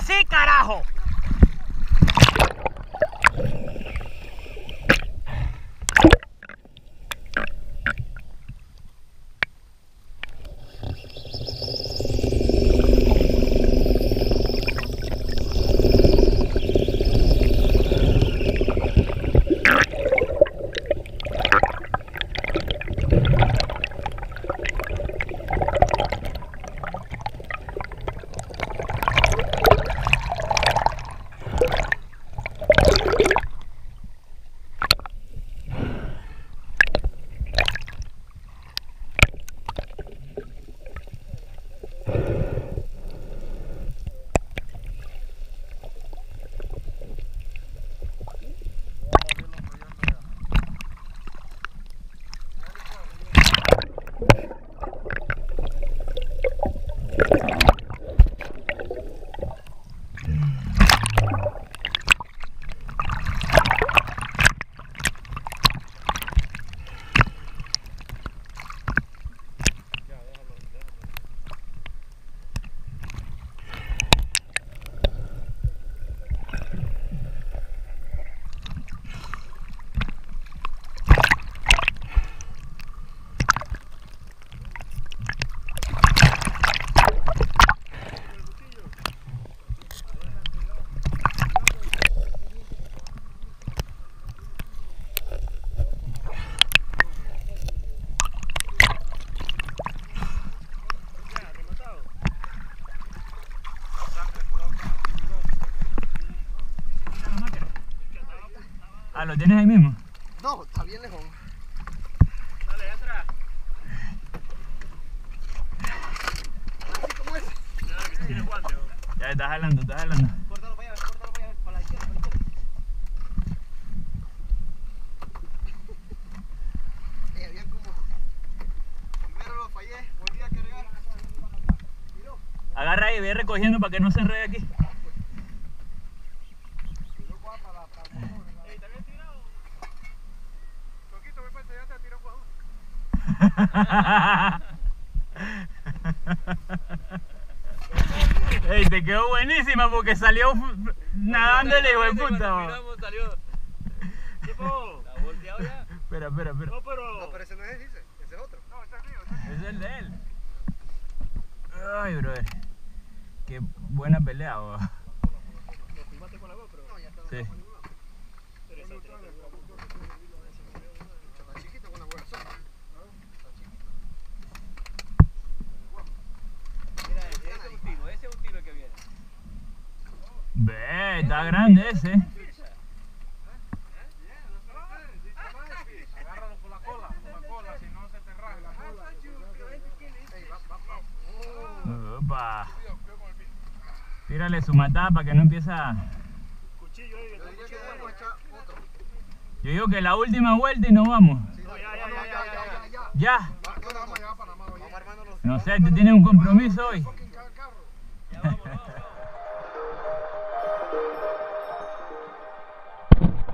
así, carajo. Ah, ¿lo tienes ahí mismo? No, está bien lejos. Dale, atrás. Así como es. Claro que tiene guante. Ya estás jalando, estás jalando. Córtalo para allá, para la izquierda, para la izquierda. Había como... Primero lo fallé, volví a cargar. Miró. Agarra ahí, ve recogiendo para que no se enrede aquí. Ey, te quedó buenísima porque salió nadando el hijo de puta. Miramos, salió. ¿Qué pasó? ¿La ha volteado ya? Espera. No, pero... No, pero ese no es ese es otro. No, ese es mío. Es el de él. Ay, brother. Qué buena pelea, bro. ¿Lo filmaste con la GoPro? No, ya está. Sí. Está chiquito con la buena sopa. Mira, ese es un tiro el que viene. Ve, está grande ese. Agárralo por la cola, si no se te raja la cola. Opa. Tírale su matada para que no empiece a... Cuchillo ahí. Yo diría que debemos echar otro. Yo digo que la última vuelta y nos vamos. No, ya. ¿Ya? Vamos allá para Panamá. Vamos armando los... No sé, tú tienes un compromiso hoy. Ya vamos.